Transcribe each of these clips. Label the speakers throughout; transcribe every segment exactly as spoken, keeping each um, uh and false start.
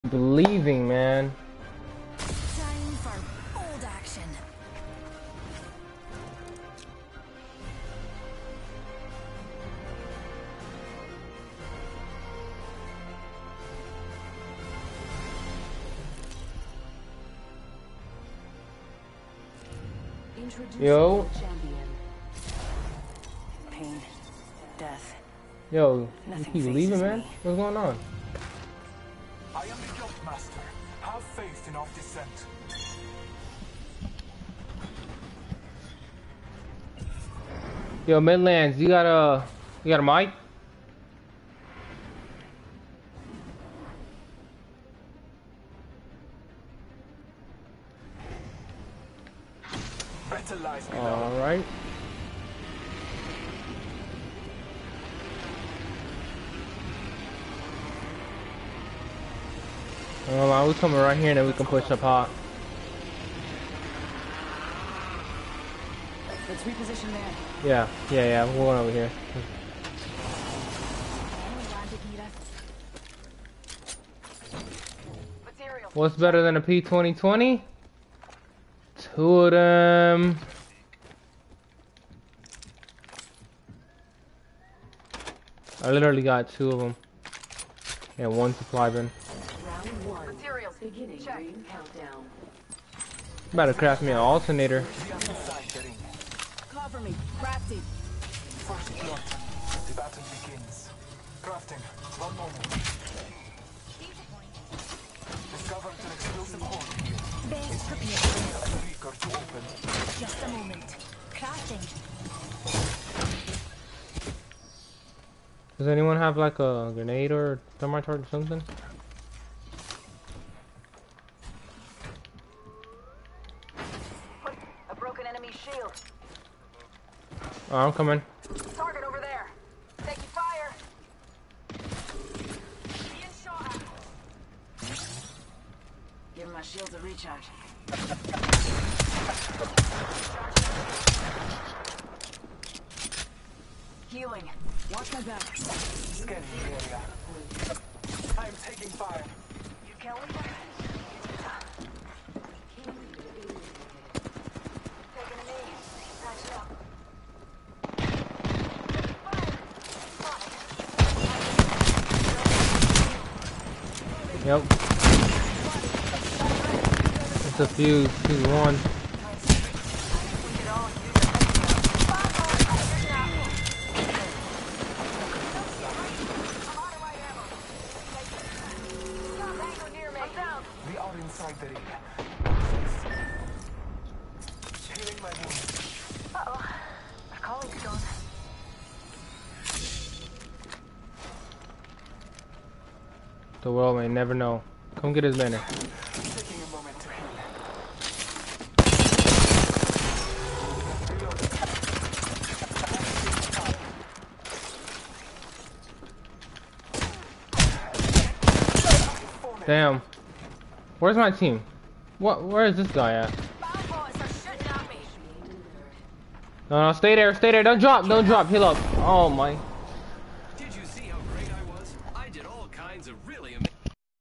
Speaker 1: Believing, man.
Speaker 2: Time for bold action.
Speaker 1: Yo.
Speaker 2: Pain, death.
Speaker 1: Yo,
Speaker 2: Nothing
Speaker 1: you keep leaving,
Speaker 2: phases
Speaker 1: man?
Speaker 2: me.
Speaker 1: What's going on?
Speaker 3: I am the Guild Master. Have faith in our descent.
Speaker 1: Yo, Midlands, you got a, you got a mic?
Speaker 3: Better lies below.
Speaker 1: All right. Hold on, we coming right here, and then we can push up hot.
Speaker 2: Let's reposition there.
Speaker 1: Yeah, yeah, yeah. We're going over here. What's better than a P twenty twenty? Two of them. I literally got two of them. And one supply bin.
Speaker 4: Round one. Materials. Beginning ring countdown.
Speaker 1: About to craft me an alternator.
Speaker 3: We are inside the ring.
Speaker 2: Cover me. Crafty.
Speaker 3: First blood. The battle begins. Crafting. One moment. Discovered an explosive hole here.
Speaker 2: Base prepared.
Speaker 3: A beaker to open.
Speaker 2: Just a moment. Crafting.
Speaker 1: Does anyone have like a grenade or thermite or something?
Speaker 4: A broken enemy shield.
Speaker 1: Oh, I'm coming.
Speaker 4: Target over there. Taking fire. Being shot at.
Speaker 2: Give my shields a recharge. Healing. Watch my back.
Speaker 3: Scanning the area. I am taking fire.
Speaker 4: You can leave it. Taking a knee. Patching up.
Speaker 1: Yep. It's a fuse. Fuse one.
Speaker 3: We are inside the ring. Healing my wounds.
Speaker 4: Uh-oh. Our colleague's gone.
Speaker 1: The world may never know. Come get his banner.
Speaker 3: Taking a moment to heal.
Speaker 1: Damn. Where's my team? What? Where is this guy at? No, no, stay there, stay there. Don't drop, don't drop. Heal up. Oh my.
Speaker 5: Did you see how great I was? I did all kinds of really amazing.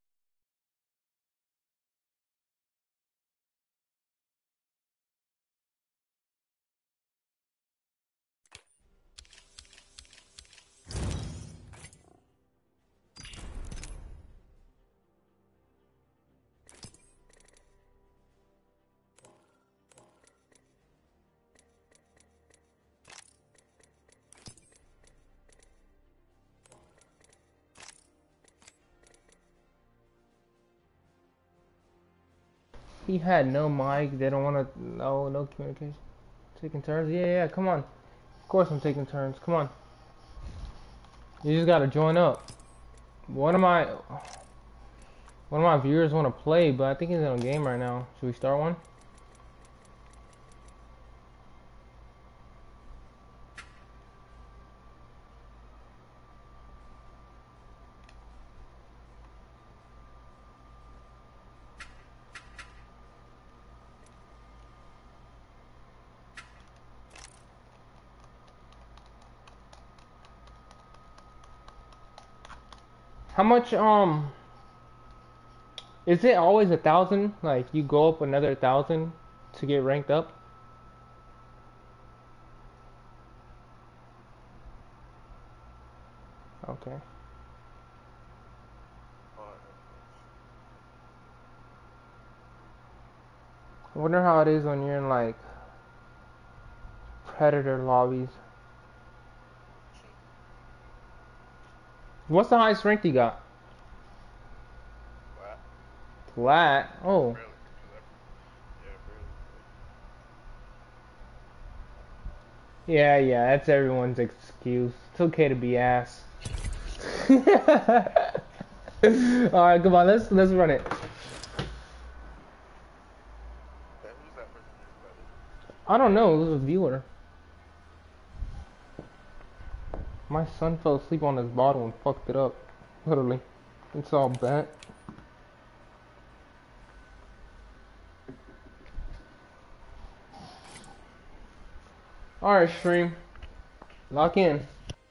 Speaker 1: He had no mic. They don't want to. No, no communication. Taking turns. Yeah, yeah. Come on. Of course I'm taking turns. Come on. You just gotta join up. One of my one of my viewers want to play, but I think he's in a game right now. Should we start one? How much um Is it always a thousand? Like you go up another thousand to get ranked up? Okay. I wonder how it is when you're in like predator lobbies. What's the highest rank you got?
Speaker 6: Flat.
Speaker 1: Flat. Oh.
Speaker 6: Barely. Yeah, barely.
Speaker 1: Yeah, yeah, that's everyone's excuse. It's okay to be ass. Alright, come on, let's let's run it.
Speaker 6: Yeah, who's that person?
Speaker 1: I don't know, it was a viewer. My son fell asleep on his bottle and fucked it up. Literally. It's all bent. Alright, stream. Lock in.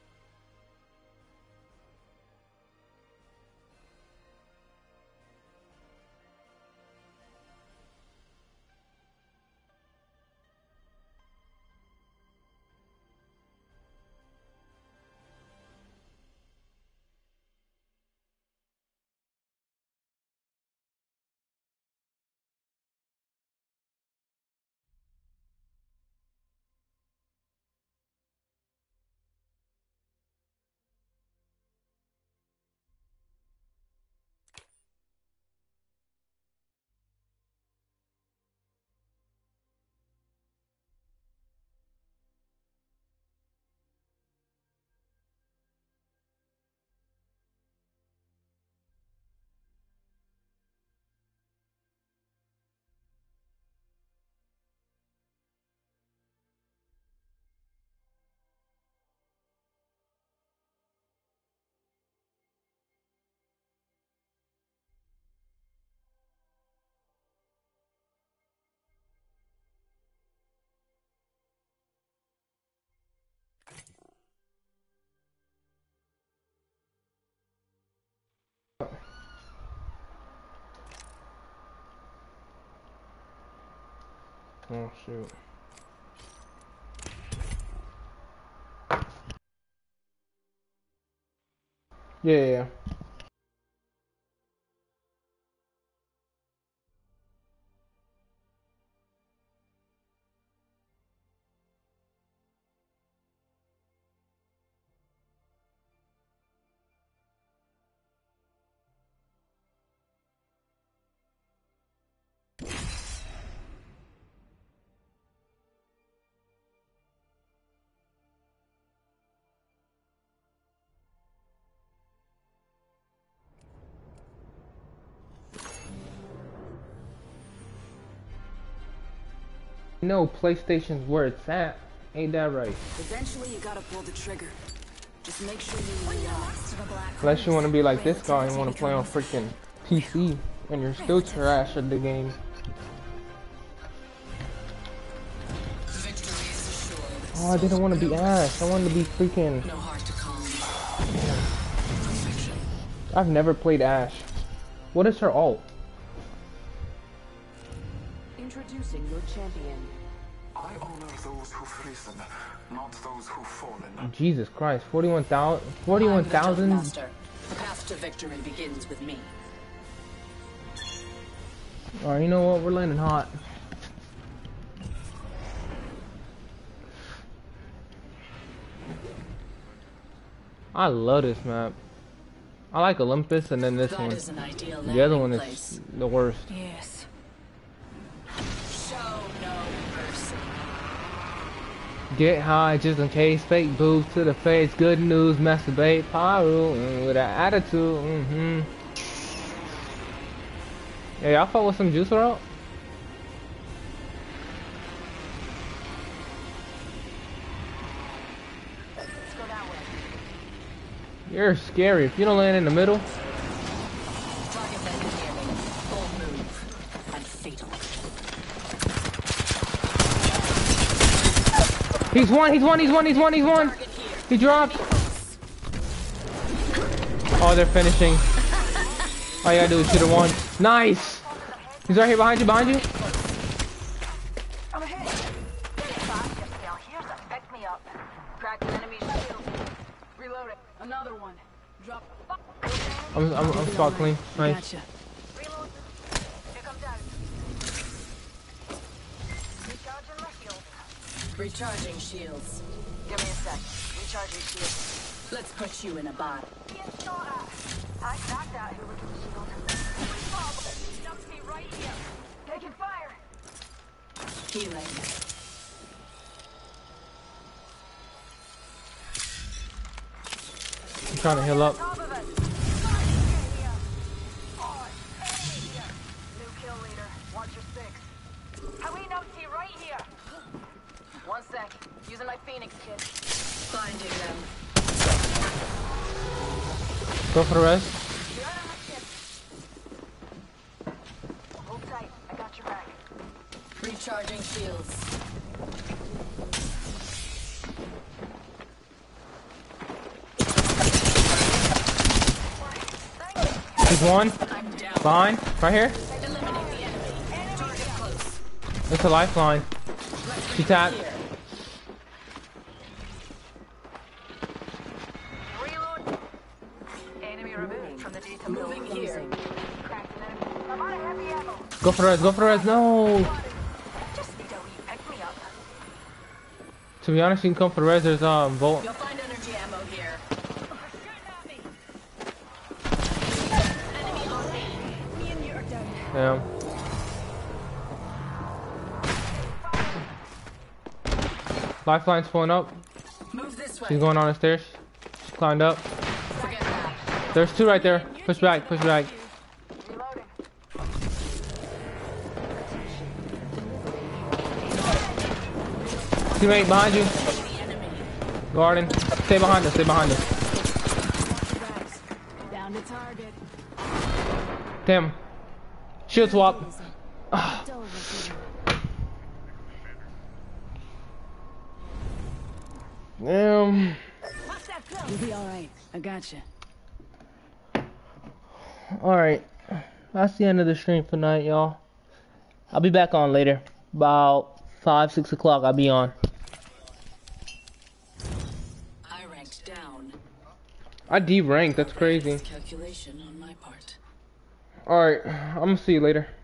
Speaker 1: Oh shoot. Yeah, yeah, yeah. No, PlayStation's where it's at. Ain't that right?
Speaker 2: Eventually, you gotta pull the trigger. Just make sure you. Uh,
Speaker 1: Unless you want to be like this guy and want to play on freaking P C and you're still trash at the game. Oh, I didn't want to be Ash. I wanted to be freaking. I've never played Ash. What is her ult?
Speaker 4: Introducing your champion.
Speaker 3: I honor those who've risen, not those who've fallen.
Speaker 1: Jesus Christ, forty-one thousand? forty-one thousand?
Speaker 2: Master. The path to victory begins with me.
Speaker 1: Alright, you know what? We're landing hot. I love this map. I like Olympus and then this
Speaker 2: That
Speaker 1: one.
Speaker 2: is an ideal
Speaker 1: The other
Speaker 2: landing
Speaker 1: one
Speaker 2: place.
Speaker 1: is the worst.
Speaker 2: Yes. Show no mercy.
Speaker 1: Get high just in case, fake boobs to the face, good news, masturbate, pyro, mm, with an attitude, mm-hmm. Yeah, y'all fuck with some juice route?
Speaker 2: Let's go that way.
Speaker 1: You're scary. If you don't land in the middle.
Speaker 2: Target that nearly. Bold move. And fatal.
Speaker 1: He's one, he's one, he's one, he's one, he's one.
Speaker 2: Target here.
Speaker 1: He dropped. Oh, they're finishing. All you gotta do is shoot it once. Nice. He's right here behind you, behind you.
Speaker 4: I'm ahead. Here's a pick me up. Crack the enemy's shield. Reload it. Another one. Drop.
Speaker 1: I'm, I'm, I'm spot clean. Nice.
Speaker 2: Gotcha.
Speaker 4: Reload. Here comes out. Recharging my shield.
Speaker 2: Recharging shields.
Speaker 4: Give me a sec. Recharging shield.
Speaker 2: Let's put you in a bottle.
Speaker 4: Get shot at. I knocked out who was in the shield. Dumps me right here. Taking fire.
Speaker 2: Healing.
Speaker 1: I'm trying to heal up.
Speaker 4: Top of it. Oh, enemy here. New kill leader. Watch your six. How we know see right here? One sec. Using my Phoenix kit.
Speaker 2: Finding them.
Speaker 1: Go for the rest.
Speaker 4: You're on my kit. Hold tight. I got your back.
Speaker 2: Recharging shields.
Speaker 1: He's one.
Speaker 2: I'm down.
Speaker 1: Fine. Right here.
Speaker 2: Eliminate the enemy. Target close.
Speaker 1: It's a lifeline. She tapped.
Speaker 2: Here.
Speaker 4: Reload. Enemy removed from the data pool.
Speaker 2: Moving here.
Speaker 4: Cracked an enemy. I'm out of heavy ammo.
Speaker 1: Go for the rest. Go for the rest. No.
Speaker 4: Just need a wee pick me up.
Speaker 1: To be honest, you can come for the rest. There's um Volt.
Speaker 2: You'll find energy ammo here. Enemy on me. Me and you are down.
Speaker 1: Damn. Lifeline's pulling up.
Speaker 2: Move this way.
Speaker 1: She's going on the stairs. She climbed up.
Speaker 2: Forget that.
Speaker 1: There's two right there. Push back. Push back.
Speaker 4: Reloading.
Speaker 1: Teammate behind you.
Speaker 2: The enemy.
Speaker 1: Garden. Stay behind us. Stay behind us.
Speaker 2: Down to target.
Speaker 1: Damn. Shield swap. Ah. Damn.
Speaker 2: You'll be alright. I gotcha.
Speaker 1: Alright. That's the end of the stream for tonight, y'all. I'll be back on later. About five, six o'clock I'll be on.
Speaker 2: I ranked down.
Speaker 1: I D-ranked, that's crazy.
Speaker 2: Calculation on my part.
Speaker 1: Alright, I'm gonna see you later.